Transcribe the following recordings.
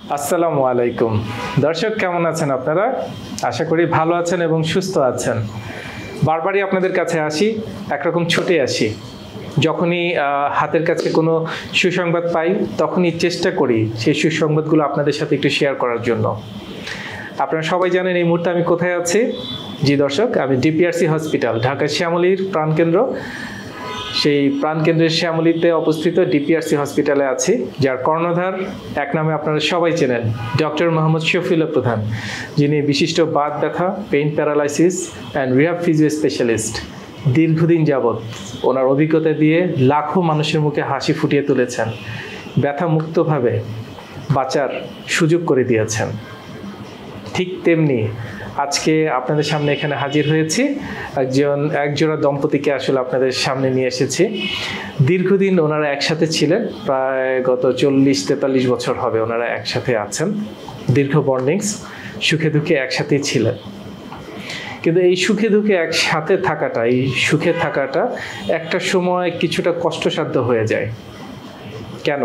আসসালামু আলাইকুম দর্শক, কেমন আছেন আপনারা? আশা করি ভালো আছেন এবং সুস্থ আছেন। বারবারই আপনাদের কাছে আসি, একরকম ছুটে আসি। যখনই হাতের কাছে কোনো সুসংবাদ পাই তখনই চেষ্টা করি সেই সুসংবাদগুলো আপনাদের সাথে একটু শেয়ার করার জন্য। আপনারা সবাই জানেন এই মুহূর্তে আমি কোথায় আছি। জি দর্শক, আমি ডিপিআরসি হসপিটাল, ঢাকা শ্যামলীর প্রাণকেন্দ্র, সেই প্রাণকেন্দ্রের শ্যামলীতে অবস্থিত ডিপিআরসি হসপিটালে আছি, যার কর্ণধার এক নামে আপনারা সবাই চেনেন, Dr.Md.Shafiullah প্রধান, যিনি বিশিষ্ট বাত ব্যথা, pain paralysis and rehab physio specialist. দীর্ঘদিন যাবৎ ওনার অভিজ্ঞতা দিয়ে লাখো মানুষের মুখে হাসি ফুটিয়ে তুলেছেন, ব্যথা মুক্তভাবে বাঁচার সুযোগ করে দিয়েছেন। ঠিক তেমনি আজকে আপনাদের সামনে এখানে হাজির হয়েছি, একজোড়া দম্পতিকে আসলে আপনাদের সামনে নিয়ে এসেছি। দীর্ঘদিন ওনারা একসাথে ছিলেন, প্রায় গত 40-43 বছর হবে ওনারা একসাথে আছেন। দীর্ঘ বন্ডিংস, সুখে দুঃখে একসাথেই ছিলেন। কিন্তু এই সুখে দুঃখে একসাথে থাকাটা, এই সুখে থাকাটা একটা সময় কিছুটা কষ্টসাধ্য হয়ে যায়। কেন?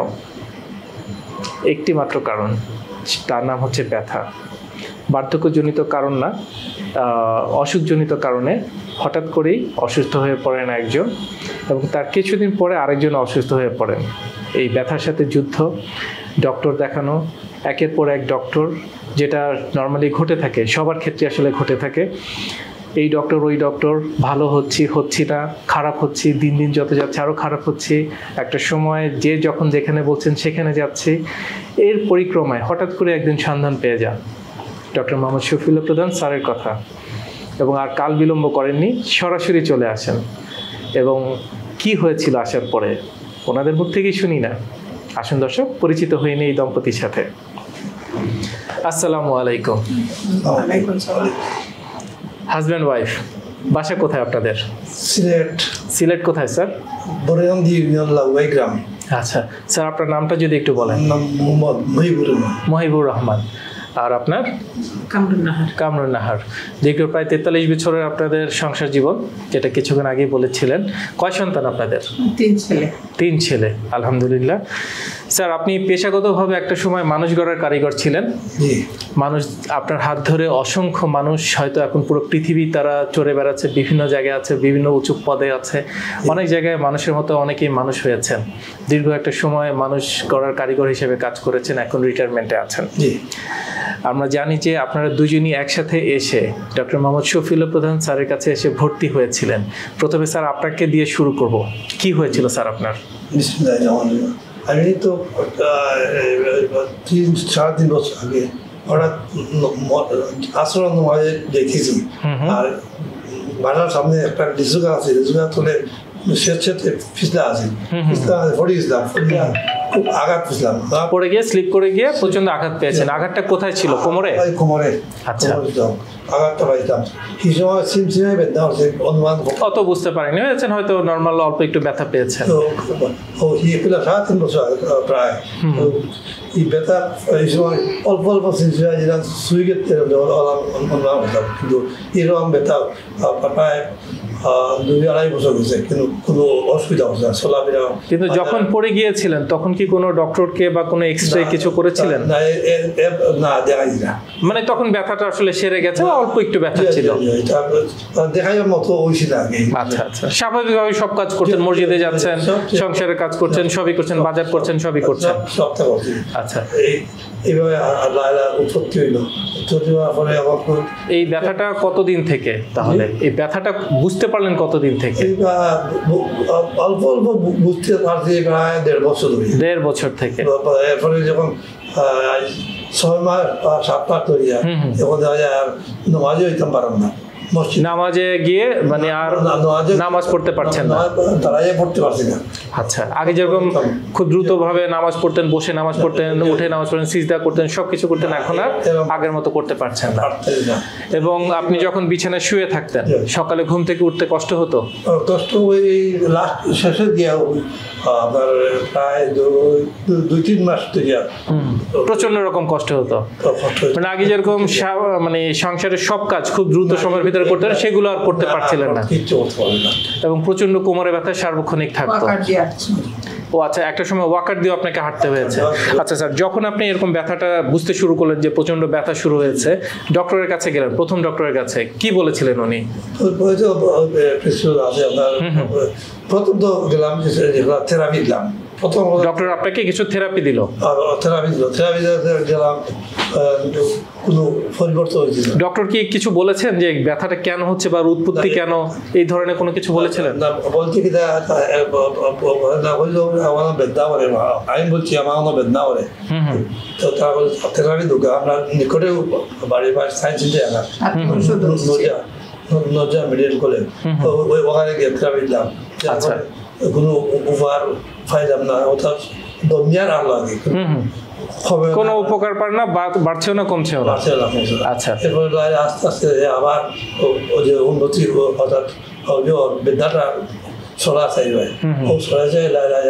একটি মাত্র কারণ, তার নাম হচ্ছে ব্যথা। বার্ধক্যজনিত কারণ না, অসুখজনিত কারণে হঠাৎ করেই অসুস্থ হয়ে পড়েন একজন, এবং তার কিছুদিন পরে আরেকজন অসুস্থ হয়ে পড়েন। এই ব্যথার সাথে যুদ্ধ, ডক্টর দেখানো, একের পর এক ডক্টর, যেটা নর্মালি ঘটে থাকে, সবার ক্ষেত্রে আসলে ঘটে থাকে। এই ডক্টর ওই ডক্টর, ভালো হচ্ছি না, খারাপ হচ্ছি, দিন দিন যত যাচ্ছে আরও খারাপ হচ্ছে। একটা সময় যে যখন যেখানে বলছেন সেখানে যাচ্ছে। এর পরিক্রমায় হঠাৎ করে একদিন সন্ধান পেয়ে যান Dr.Md.Shafiullah প্রধান স্যারের কথা, এবং আর কাল বিলম্ব করেননি, সরাসরি চলে আসেন। এবং কি হয়েছিল আসার পরে ওনাদের মুখ থেকেই শুনি না। আসুন দর্শক, পরিচিত হয়ে নিই এই দম্পতির সাথে। আসসালামু আলাইকুম। হাজব্যান্ড ওয়াইফ, বাসা কোথায় আপনাদের? সিলেট। সিলেট কোথায় স্যার? বরেন্দ্রী গ্রাম। আচ্ছা স্যার, আপনার নামটা যদি একটু বলেন। মহিবুর রহমান। আর আপনার? কামরুন নাহার। দীর্ঘ প্রায় 43 বছরের আপনাদের সংসার জীবন, যেটা কিছুক্ষণ আগেই বলেছিলেন। কয় সন্তান আপনাদের? 3 ছেলে। আলহামদুলিল্লাহ। স্যার, আপনি পেশাগতভাবে একটা সময় মানুষ গড়ার কারিগর ছিলেন। মানুষ, আপনার হাত ধরে অসংখ্য মানুষ হয়তো এখন পুরো পৃথিবী তারা চড়ে বেড়াচ্ছে, বিভিন্ন জায়গায় আছে, বিভিন্ন উঁচু পদে আছে, অনেক জায়গায় মানুষের মতো অনেকেই মানুষ হয়েছেন। দীর্ঘ একটা সময় মানুষ গড়ার কারিগর হিসেবে কাজ করেছেন, এখন রিটায়ারমেন্টে আছেন। আমরা জানি যে আপনারা দুজনই একসাথে এসে Dr.Md.Shafiullah প্রধান স্যারের কাছে এসে ভর্তি হয়েছিলেন। প্রথমে স্যার আপনাকে দিয়ে শুরু করব, কি হয়েছিল স্যার আপনার? আমি তো 3-4 বছর আগে হঠাৎ আশ্রম মাঝে দেখেছি, আর বাসার সামনে একটা লিচু গাছ আছে, লিচু গাছ তুলে স্বেচ্ছাতে ফিসলা আছে, পড়ে গেছিলাম, খুব আঘাত পেয়েছিলাম, পড়ে গিয়ে স্লিপ করে গিয়ে প্রচন্ড আঘাত পেয়েছেন। আঘাতটা কোথায় ছিল? কোমরে? কোমরে। আচ্ছা, আঘাতটা পাইতাম কি সময় সিমসিমাই ব্যথা হচ্ছে, অনুমান অত বুঝতে পারেনি, হয়েছেন হয়তো নর্মাল অল্প একটু ব্যথা পেয়েছেন। ও পেলাম 3.5 বছর প্রায়। এই ব্যথা এই সময় অল্প অল্প সিমসিমাই যেটা সুই গেতে অনুমান হতাম, কিন্তু এরকম ব্যথা প্রায় 2-2.5 বছর হয়েছে, কিন্তু কোনো অসুবিধা হচ্ছে না, চলাফেরা। কিন্তু যখন পড়ে গিয়েছিলেন তখন কি কোনো ডক্টরকে বা কোনো এক্সরে কিছু করেছিলেন? না, দেখাই না। মানে তখন ব্যথাটা আসলে সেরে গেছে, অল্প একটু ব্যথা ছিল, দেখার মতো হয়েছিল আগে। আচ্ছা আচ্ছা, স্বাভাবিকভাবে সব কাজ করছেন, মসজিদে যাচ্ছেন, সংসারের কাজ করছেন, সবই করছেন, বাজার করছেন, সবই করছেন, সবটা করছি। আচ্ছা, এইভাবে আল্লাহ উৎপত্তি হইল। এই ব্যথাটা কতদিন থেকে, তাহলে এই ব্যথাটা বুঝতে পারলেন কতদিন থেকে? অল্প অল্প বুঝতে পারছি প্রায় 1.5 বছর ধরে। 1.5 বছর থেকে। এরপরে যখন 6 মাস বা 7 মাস ধরে যখন নামাজে হইতাম পারলাম না, নামাজে গিয়ে মানে আর নামাজ পড়তে পারছেন না, দাঁড়াইয়ে পড়তে পারছি না। আচ্ছা, আগে যেরকম খুব দ্রুত ভাবে নামাজ পড়তেন, বসে নামাজ পড়তেন, উঠে নামাজ পড়তেন, সিজদা করতেন, সবকিছু করতেন, এখন আর আগের মতো করতে পারছেন না। এবং আপনি যখন বিছানায় শুয়ে থাকতেন, সকালে ঘুম থেকে উঠতে কষ্ট হতো? কষ্ট ওই লাস্ট শেষে গিয়া আপনার প্রায় 2-3 মাস থেকে প্রচন্ড রকম কষ্ট হতো। মানে আগে যেরকম মানে সংসারের সব কাজ খুব দ্রুত সময়ের ভিতরে করতেন, সেগুলো আর করতে পারছিলেন না, এবং প্রচন্ড কোমরে ব্যথা সার্বক্ষণিক থাকতো। ও আচ্ছা, একটা সময় ওয়াকার দিয়ে আপনাকে হাঁটতে হয়েছে। আচ্ছা স্যার, যখন আপনি এরকম ব্যথাটা বুঝতে শুরু করলেন যে প্রচন্ড ব্যথা শুরু হয়েছে, ডক্টরের কাছে গেলেন, প্রথম ডক্টরের কাছে কি বলেছিলেন উনি? প্রথম তো গেলাম থেরাপি দিলাম। প্রথম ডক্টর আপনাকে কিছু থেরাপি দিল? থেরাপি গেলাম, কোনো পরিবর্তন হয়েছে। ডক্টর কি কিছু বলেছেন যে ব্যথাটা কেন হচ্ছে বা উৎপত্তি কেন, এই ধরনের কোনো কিছু বলেছিলেন? বলছি কি না বললো আমার বেদনা করে, আমি বলছি আমার কোনো বেদনা করে। তো তারপরে থেরাপি ঢুকে আপনার নিকটে বাড়ির পাশে সায়েন্স সিটি নজা মেডিকেল কলেজ, ওখানে গিয়ে থেরাপি দিলাম। কোনো উপহার পাইলাম না, অর্থাৎ দমিয়ার আর লাগে কোনো উপকার পার না, বাড়ছেও না কমছেও না। আচ্ছা, এরপরে আস্তে আস্তে আবার যে উন্নতি, অর্থাৎ বিদ্যাটা ছড়া চাইবে, ও ছড়া চাই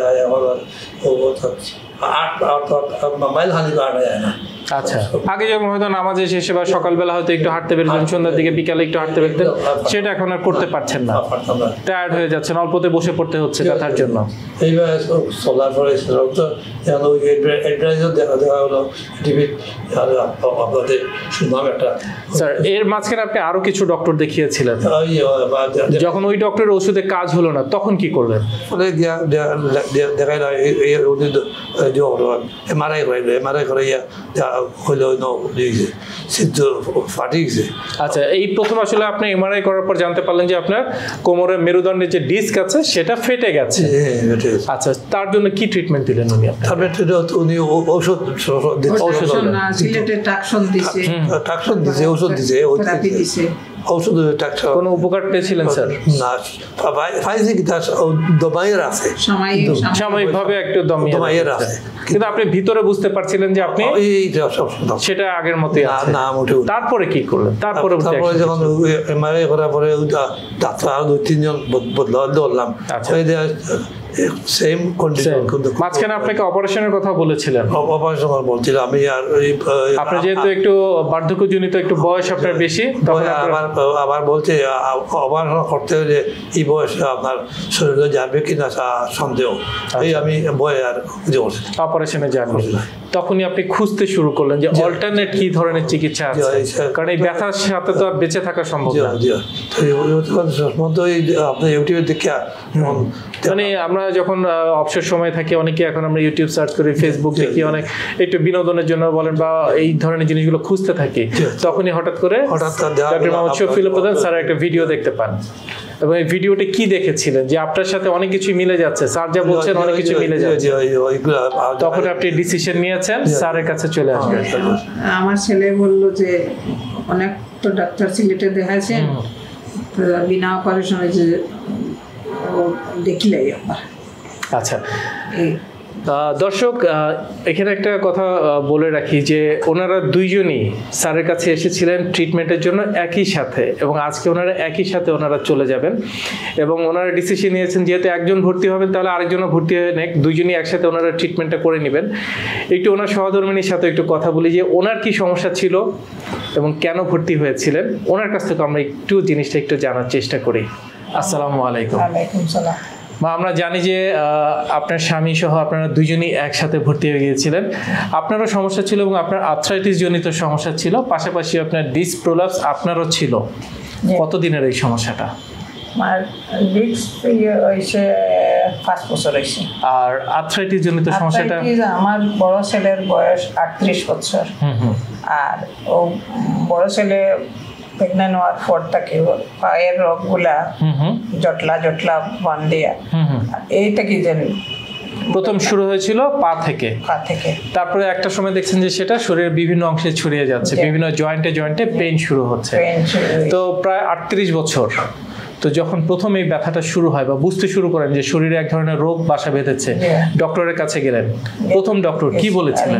মাইল হানি কাটা যায় না। আচ্ছা, আগে যেমন হয়তো নামাজে শেষে বা সকালবেলা হয়তো একটু হাঁটতে পেরেছেন, সন্ধ্যার দিকে বিকালে একটু হাঁটতে পেরেছেন, সেটা এখন আর করতে পারছেন না, টায়ার্ড হয়ে যাচ্ছেন, অল্পতে বসে পড়তে হচ্ছে ব্যথার জন্য। এইবার চলার পরে দেখা হলো টিভি, আপনাদের শুনলাম একটা। স্যার, এর মাঝখানে আপনি আরো কিছু ডক্টর দেখিয়েছিলেন, যখন ওই ডক্টরের ওষুধে কাজ হলো না তখন কি করলেন? দেখাইলাম এমআরআই করাইলো, এমআরআই করাইয়া হইলো সিদ্ধ ফাটি গেছে। আচ্ছা, এই প্রথম আসলে আপনি এমআরআই করার পর জানতে পারলেন যে আপনার কোমরের মেরুদণ্ডের যে ডিস্ক আছে সেটা ফেটে গেছে। আচ্ছা, তার জন্য কি ট্রিটমেন্ট দিলেন উনি? উনি ঔষধ দিছে, ওষুধ দিছে, ঔষধ কোনো উপকার পেয়েছিলেন স্যার? না, পাইছে কি তার দমাইয়ের আছে, সাময়িকভাবে একটু দমাইয়ের আছে, কিন্তু আপনি ভিতরে বুঝতে পারছিলেন যে আপনি সেটা আগের মতোই আছে না। তারপরে কি করলেন? তারপরে যখন এমআরআই করার পরে ডাক্তার আরো 2-3 জন বদলাম। Same condition. মাঝখানে আপনাকে অপারেশনের কথা বলেছিলেন? অপারেশন বলছিল আমি, আর আপনার যেহেতু একটু বার্ধক্যজনিত একটু বয়স আপনার বেশি, তখন আবার বলছে অপারেশন করতে হলে এই বয়সে আপনার শরীরে যাবে কিনা সন্দেহ, এই আমি ভয় আর অপারেশনে যাননি। তখনই আপনি খুঁজতে শুরু করলেন যে অল্টারনেট কি ধরনের চিকিৎসা আছে, কারণ এই ব্যথার সাথে তো আর বেঁচে থাকা সম্ভব না। আপনি ইউটিউবে দেখে, মানে আমরা যখন অবসর সময় থাকি অনেকে, এখন আমরা ইউটিউব সার্চ করি, ফেসবুক দেখি, অনেক একটু বিনোদনের জন্য বলেন বা এই ধরনের জিনিসগুলো খুঁজতে থাকি, তখনই হঠাৎ করে ডক্টর শফিউল্লাহ প্রধান স্যার একটা ভিডিও দেখতে পান, এবং এই ভিডিওটি কি দেখেছিলেন যে আপনার সাথে অনেক কিছু মিলে যাচ্ছে, স্যার যা বলছেন অনেক কিছু মিলে যাচ্ছে, তখন আপনি ডিসিশন নিয়েছেন স্যারের কাছে চলে আসবেন। আমার ছেলে বললো যে অনেক তো ডাক্তার সিলেটে দেখাইছেন, বিনা অপারেশনে যে দেখিলাই আবার। আচ্ছা দর্শক, এখানে একটা কথা বলে রাখি যে ওনারা দুইজনই স্যারের কাছে এসেছিলেন ট্রিটমেন্টের জন্য একই সাথে, এবং আজকে ওনারা একই সাথে ওনারা চলে যাবেন, এবং ওনারা ডিসিশন নিয়েছেন যেহেতু একজন ভর্তি হবেন তাহলে আরেকজনও ভর্তি হয়ে নেক, দুইজনই একসাথে ওনারা ট্রিটমেন্টটা করে নেবেন। একটু ওনার সহধর্মিনীর সাথে একটু কথা বলি যে ওনার কি সমস্যা ছিল এবং কেন ভর্তি হয়েছিলেন, ওনার কাছ থেকে আমরা একটু জিনিসটা একটু জানার চেষ্টা করি। আসসালামু আলাইকুম। ওয়ালাইকুম সালাম। মা, আমরা জানি যে আপনার স্বামী সহ আপনারা দুইজনই একসাথে ভর্তি হয়ে গিয়েছিলেন, আপনারও সমস্যা ছিল এবং আপনার আর্থ্রাইটিস জনিত সমস্যা ছিল, পাশাপাশি আপনার ডিস্ক প্রোলাপস আপনারও ছিল। কতদিনের এই সমস্যাটা? আমার ডিস্ক হয়েছে 5 বছর হয়েছে। আর আর্থ্রাইটিস জনিত সমস্যাটা? আমার বড় ছেলের বয়স 38 বছর, আর ও বড় ছেলে প্রেগনেন্ট হওয়ার পর থেকে পায়ের রোগগুলা জটলা জটলা বান্ধিয়া, এইটা কি জানি প্রথম শুরু হয়েছিল পা থেকে, তারপরে একটা সময় দেখছেন যে সেটা শরীরের বিভিন্ন অংশে ছড়িয়ে যাচ্ছে, বিভিন্ন জয়েন্টে জয়েন্টে পেইন শুরু হচ্ছে। তো প্রায় 38 বছর। তো যখন প্রথম এই ব্যথাটা শুরু হয় বা বুঝতে শুরু করেন যে শরীরে এক ধরনের রোগ বাসা বেঁধেছে, ডক্টরের কাছে গেলেন, প্রথম ডক্টর কি বলেছিলেন?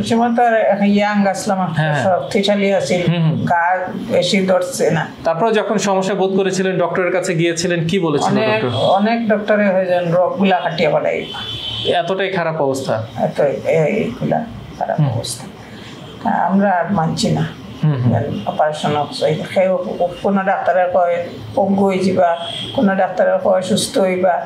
তারপর যখন সমস্যা বোধ করেছিলেন ডক্টরের কাছে গিয়েছিলেন, কি বলেছিলেন ডক্টর? অনেক ডক্টরে হয়েছেন রোগগুলা কাটিয়ে বলাই, এতটাই খারাপ অবস্থা, এইগুলা খারাপ অবস্থা, আমরা আর মানছি না। অপারেশন কোনো ডাক্তারের কয় পঙ্গু হয়ে যাবা, কোনো ডাক্তারের কয় সুস্থ হইবা,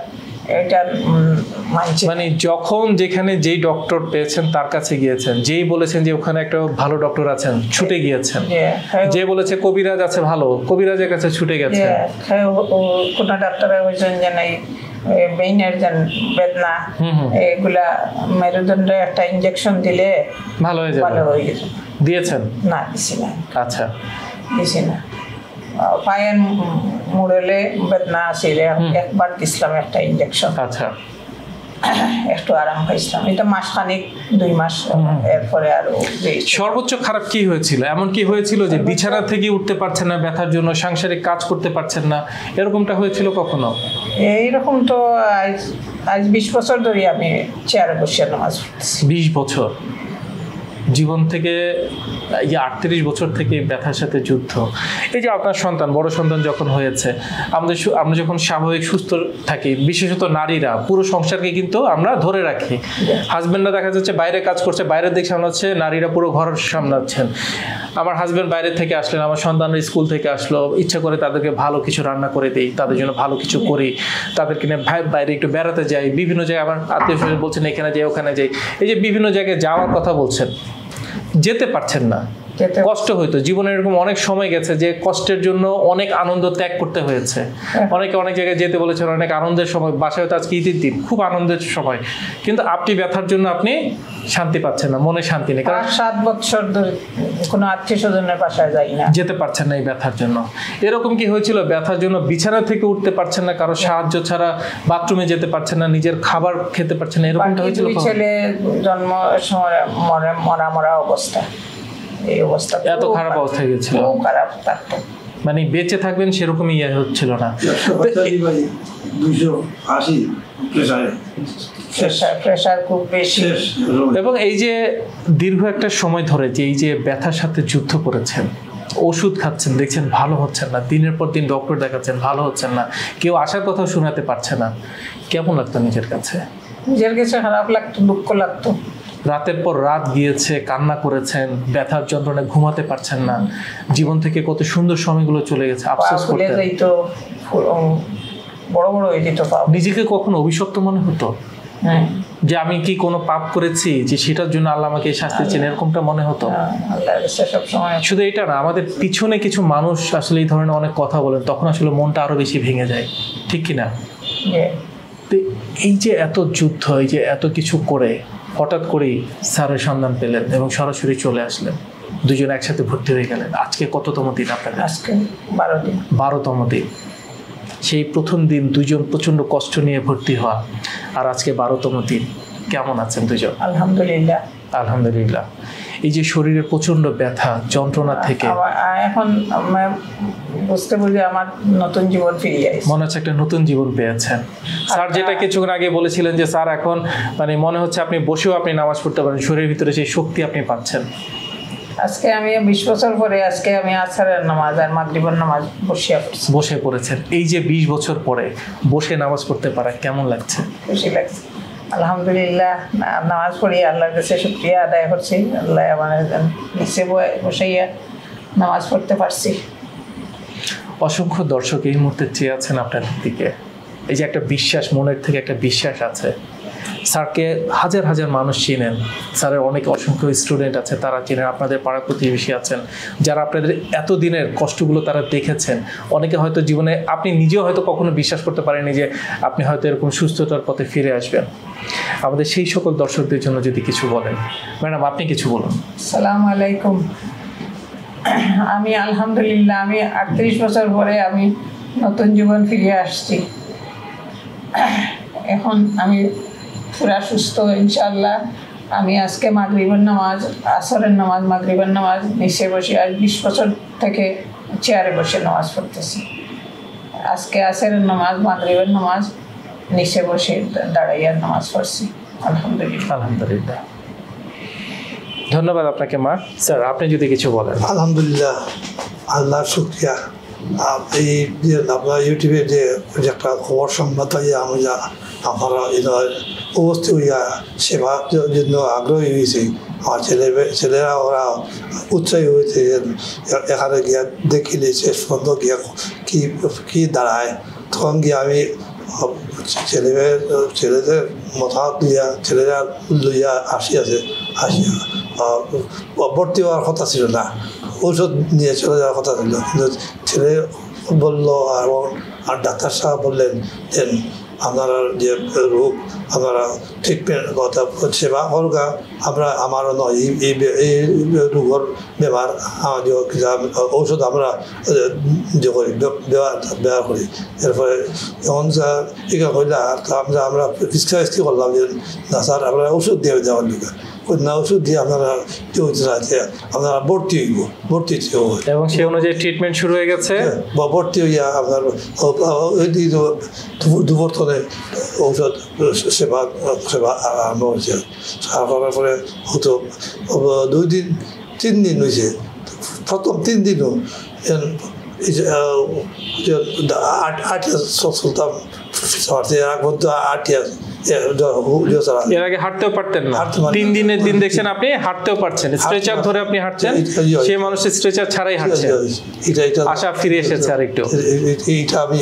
এটার মানছি। মানে যখন যেখানে যেই ডক্টর পেয়েছেন তার কাছে গিয়েছেন, যেই বলেছেন যে ওখানে একটা ভালো ডক্টর আছেন ছুটে গিয়েছেন, যে বলেছে কবিরাজ আছে ভালো কবিরাজের কাছে ছুটে গেছেন। কোনো ডাক্তার হয়েছেন যে নাই বেইনের যে বেদনা এগুলা মেরুদণ্ডে একটা ইনজেকশন দিলে ভালো হয়ে যাবে, ভালো হয়ে গেছে। দিয়েছেন? না দিছি না। আচ্ছা, দিছি না। পায়ের মুড়েলে বেদনা আসলে একবার দিছিলাম একটা ইনজেকশন। আচ্ছা, একটু আরাম পাইছিলাম। এটা মাসখানিক 2 মাস, এরপরে আরো। সর্বোচ্চ খারাপ কি হয়েছিল? এমন কি হয়েছিল যে বিছানা থেকে উঠতে পারছেন না ব্যথার জন্য, সাংসারিক কাজ করতে পারছেন না, এরকমটা হয়েছিল কখনো? এইরকম তো আজ 20 বছর ধরে আমি চেয়ারে বসে নামাজ পড়তেছি। 20 বছর জীবন থেকে, 38 বছর থেকে ব্যথার সাথে যুদ্ধ। এই যে আপনার সন্তান, বড় সন্তান যখন হয়েছে, আমরা যখন স্বাভাবিক সুস্থ থাকি, বিশেষত নারীরা পুরো সংসারকে কিন্তু আমরা ধরে রাখি। হাজবেন্ডরা দেখা যাচ্ছে বাইরে কাজ করছে, বাইরের দিক সামলাচ্ছে, নারীরা পুরো ঘর সামলাচ্ছেন। আমার হাজবেন্ড বাইরে থেকে আসলেন, আমার সন্তানরা স্কুল থেকে আসলো, ইচ্ছা করে তাদেরকে ভালো কিছু রান্না করে দিই, তাদের জন্য ভালো কিছু করি, তাদেরকে নিয়ে বাইরে একটু বেড়াতে যাই, বিভিন্ন জায়গায় আমার আত্মীয় স্বজন বলছেন এখানে যাই ওখানে যাই। এই যে বিভিন্ন জায়গায় যাওয়ার কথা বলছেন, যেতে পারছেন না, কষ্ট হইতো জীবনে। এরকম অনেক সময় গেছে যে কষ্টের জন্য অনেক আনন্দ ত্যাগ করতে হয়েছে। অনেকে অনেক জায়গায় যেতে বলেছেন, অনেক আনন্দের সময়, বাসায় হয়তো আজকে ঈদের দিন, খুব আনন্দের সময়, কিন্তু আপনি ব্যথার জন্য আপনি শান্তি পাচ্ছেন না, মনে শান্তি নেই। কারণ 7 বছর ধরে কোনো আত্মীয় স্বজনের বাসায় যাই না, যেতে পারছেন না এই ব্যথার জন্য। এরকম কি হয়েছিল ব্যথার জন্য বিছানা থেকে উঠতে পারছেন না, কারো সাহায্য ছাড়া বাথরুমে যেতে পারছেন না, নিজের খাবার খেতে পারছেন না, এরকমটা হয়েছিল? ছেলে জন্ম সময় মরা অবস্থা, এই অবস্থা এত খারাপ অবস্থা হয়ে গেছিল, খুব খারাপ থাকতো। মানে বেঁচে থাকবেন সেরকমই ইয়ে হচ্ছিল না। 280 প্রেসার খুব বেশি। এবং এই যে দীর্ঘ একটা সময় ধরে যে এই যে ব্যথার সাথে যুদ্ধ করেছেন, ওষুধ খাচ্ছেন, দেখছেন ভালো হচ্ছেন না, দিনের পর দিন ডক্টর দেখাচ্ছেন ভালো হচ্ছেন না, কেউ আসার কথা শোনাতে পারছে না, কেমন লাগতো নিজের কাছে? নিজের কাছে খারাপ লাগতো, দুঃখ লাগতো। রাতের পর রাত গিয়েছে, কান্না করেছেন, ব্যথার যন্ত্রণায় ঘুমাতে পারছেন না, জীবন থেকে কত সুন্দর সময়গুলো চলে গেছে, আফসোস করতেন। বড় বড় হয়ে যেত। নিজেকে কখনো অভিশপ্ত মনে হতো যে আমি কি কোনো পাপ করেছি যে সেটার জন্য আল্লাহ আমাকে শাস্তি দিচ্ছেন, এরকমটা মনে হতো? শুধু এটা না, আমাদের পিছনে কিছু মানুষ আসলে এই ধরনের অনেক কথা বলেন, তখন আসলে মনটা আরো বেশি ভেঙে যায়, ঠিক কিনা? এই যে এত যুদ্ধ, এই যে এত কিছু করে হঠাৎ করেই স্যারের সন্ধান পেলেন এবং সরাসরি চলে আসলেন, দুজন একসাথে ভর্তি হয়ে গেলেন। আজকে কততম দিন আপনাদের? আজকে 12 দিন। 12তম দিন। সেই প্রথম দিন দুজন প্রচন্ড কষ্ট নিয়ে ভর্তি হওয়া, আর আজকে 12তম দিন। কেমন আছেন দুজন? আলহামদুলিল্লাহ। আলহামদুলিল্লাহ। এই যে শরীরের প্রচন্ড ব্যথা যন্ত্রণা থেকে এখন বুঝতে বুঝে আমার নতুন জীবন ফিরিয়ে আসছে, মনে হচ্ছে একটা নতুন জীবন পেয়েছেন। স্যার যেটা কিছুক্ষণ আগে বলেছিলেন যে স্যার এখন মানে মনে হচ্ছে আপনি বসেও আপনি নামাজ পড়তে পারেন, শরীরের ভিতরে সেই শক্তি আপনি পাচ্ছেন। আজকে আমি 20 বছর পরে আজকে আমি আসরের নামাজ আর মাগরিবের নামাজ বসে পড়েছেন। এই যে 20 বছর পরে বসে নামাজ পড়তে পারা কেমন লাগছে? খুশি লাগছে, আলহামদুলিল্লাহ। নামাজ পড়ি আল্লাহর কাছে শুকরিয়া আদায় করছি, আল্লাহ আমার নিচে বসাইয়া নামাজ পড়তে পারছি। অসংখ্য দর্শক এই মুহূর্তে চেয়ে আছেন আপনার দিকে। এই যে একটা বিশ্বাস, মনের থেকে একটা বিশ্বাস আছে। স্যারকে হাজার হাজার মানুষ চিনেন, স্যারের অনেক অসংখ্য স্টুডেন্ট আছে, তারা চিনেন, আপনাদের পাড়া প্রতিবেশী আছেন যারা আপনাদের এতদিনের কষ্টগুলো তারা দেখেছেন। অনেকে হয়তো জীবনে, আপনি নিজেও হয়তো কখনো বিশ্বাস করতে পারেননি যে আপনি হয়তো এরকম সুস্থতার পথে ফিরে আসবেন। আমাদের সেই সকল দর্শকদের জন্য যদি কিছু বলেন। ম্যাডাম আপনি কিছু বলুন। আসসালামু আলাইকুম। আমি আলহামদুলিল্লাহ, আমি 38 বছর পরে আমি নতুন জীবন ফিরে আসছি। এখন আমি পুরা সুস্থ ইনশাআল্লাহ। আমি আজকে মাগরিবের নামাজ, আসরের নামাজ, মাগরিবের নামাজ নিচে বসে, আজ 20 বছর থেকে চেয়ারে বসে নামাজ পড়তেছি। আজকে আসরের নামাজ, মাগরিবের নামাজ নিচে বসে দাঁড়াইয়া নামাজ পড়ছি। আলহামদুলিল্লাহ। আলহামদুলিল্লাহ, ধন্যবাদ আপনাকে মা। স্যার আপনি যদি কিছু বলেন। আলহামদুলিল্লাহ, আল্লাহ শুকরিয়া। এই যে আপনার ইউটিউবে যে একটা খবর সংবাদ আমরা উপস্থিত হইয়া সেবার জন্য আগ্রহী হয়েছি। আমার ছেলেরা ওরা উৎসাহী হয়েছে এখানে গিয়া দেখিলে শেষ পর্যন্ত গিয়া কি দাঁড়ায়। তখন গিয়ে আমি ছেলেদের মতামত লইয়া ছেলেরা লইয়া আসিয়া ভর্তি হওয়ার কথা ছিল না, ঔষধ নিয়ে চলে যাওয়ার কথা ছিল, কিন্তু ছেলে বললো আর ডাক্তার সাহেব বললেন যে আপনারা যে রোগ আপনারা ট্রিটমেন্ট কথা সেবা করগা আমরা আমারও নয় এই রোগের বেমার ঔষধ আমরা যে করি ব্যবহার করি। এরপরে যখন এগুলো করলে আমরা ফিসকি করলাম যে না স্যার আমরা ওষুধ দিয়ে দেওয়ার লোকের না, ওষুধ দিয়ে আপনারা আপনারা ভর্তি হইব, ভর্তি এবং সেই অনুযায়ী ট্রিটমেন্ট শুরু হয়ে গেছে। ভর্তি হইয়া আপনার দুবর্তনে ঔষধ সেবা আরম্ভ হয়েছে। করার পরে হতো 2 দিন 3 দিন হয়েছে। প্রথম 3 দিনও চলতাম, এর আগে হাঁটতেও পারতেন না, 3 দিনের দিন দেখছেন আপনি হাঁটতেও পারছেন, স্ট্রেচার ধরে আপনি হাঁটছেন, সেই মানুষ স্ট্রেচার ছাড়াই হাঁটছে, আশা ফিরে এসেছে। আর একটু এইটা আমি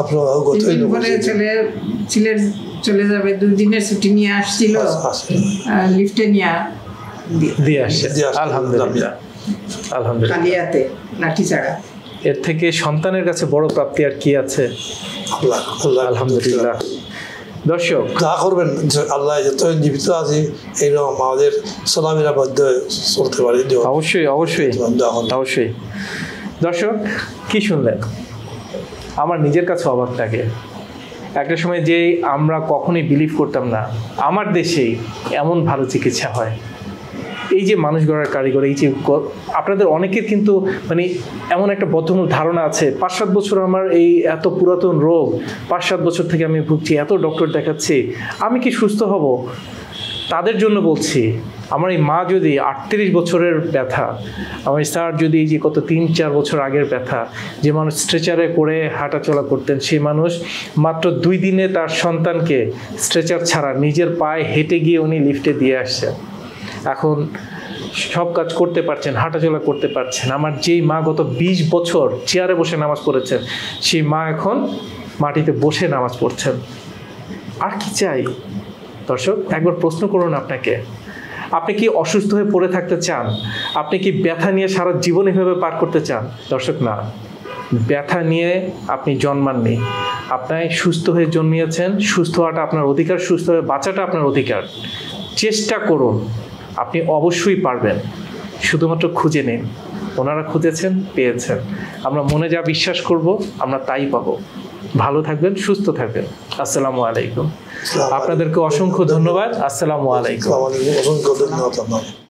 ছেলে চলে যাবে, 2 দিনের ছুটি নিয়ে আসছিল, লিফটে নিয়ে দিয়ে আসছে। আলহামদুলিল্লাহ, আলহামদুলিল্লাহ, কালিয়াতে লাঠি ছাড়া। এর থেকে সন্তানের কাছে বড় প্রাপ্তি আর কি আছে? আলহামদুলিল্লাহ। দর্শক যা করবেন আল্লাহ যত জীবিত আছি এইরকম আমাদের চলাফেরা মধ্যে চলতে পারি। অবশ্যই অবশ্যই অবশ্যই। দর্শক কি শুনলেন? আমার নিজের কাছে অবাক লাগে। একটা সময় যে আমরা কখনোই বিলিভ করতাম না আমার দেশেই এমন ভালো চিকিৎসা হয়। এই যে মানুষ গড়ার কারিগর, এই যে আপনাদের অনেকের কিন্তু মানে এমন একটা বদ্ধমূল ধারণা আছে 5-7 বছর আমার এই এত পুরাতন রোগ, 5-7 বছর থেকে আমি ভুগছি, এত ডক্টর দেখাচ্ছি, আমি কি সুস্থ হব? তাদের জন্য বলছি, আমার এই মা যদি 38 বছরের ব্যথা, আমার স্যার যদি এই যে কত 3-4 বছর আগের ব্যথা, যে মানুষ স্ট্রেচারে করে হাঁটাচলা করতেন, সেই মানুষ মাত্র 2 দিনে তার সন্তানকে স্ট্রেচার ছাড়া নিজের পায়ে হেঁটে গিয়ে উনি লিফটে দিয়ে আসছেন। এখন সব কাজ করতে পারছেন, হাঁটাচলা করতে পারছেন। আমার যেই মা গত 20 বছর চেয়ারে বসে নামাজ পড়েছেন, সেই মা এখন মাটিতে বসে নামাজ পড়ছেন। আর কি চাই? দর্শক একবার প্রশ্ন করুন আপনাকে, আপনি কি অসুস্থ হয়ে পড়ে থাকতে চান? আপনি কি ব্যথা নিয়ে সারা জীবন এভাবে পার করতে চান? দর্শক না, ব্যথা নিয়ে আপনি জন্মাননি, আপনি সুস্থ হয়ে জন্মিয়েছেন। সুস্থ হওয়াটা আপনার অধিকার, সুস্থ হয়ে বাঁচাটা আপনার অধিকার। চেষ্টা করুন, আপনি অবশ্যই পারবেন। শুধুমাত্র খুঁজে নিন। ওনারা খুঁজেছেন, পেয়েছেন। আমরা মনে যা বিশ্বাস করব আমরা তাই পাবো। ভালো থাকবেন, সুস্থ থাকবেন। আসসালামু আলাইকুম। আপনাদেরকে অসংখ্য ধন্যবাদ। আসসালামু আলাইকুম। অসংখ্য ধন্যবাদ।